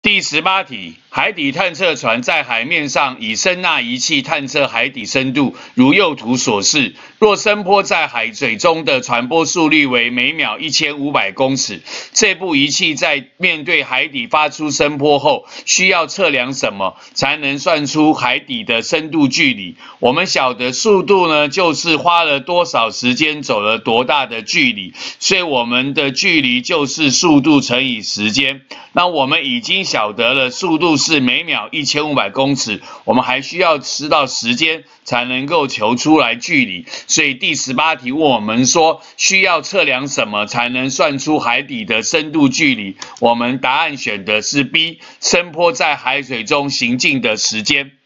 第18题，海底探测船在海面上以声呐仪器探测海底深度，如右图所示。若声波在海水中的传播速率为每秒1500公尺，这部仪器在面对海底发出声波后，需要测量什么才能算出海底的深度距离？我们晓得速度呢，就是花了多少时间走了多大的距离，所以我们的距离就是速度乘以时间。那我们已经晓得了速度是每秒1500公尺，我们还需要知道时间才能够求出来距离。所以第18题问我们说，需要测量什么才能算出海底的深度距离？我们答案选的是 B， 声波在海水中行进的时间。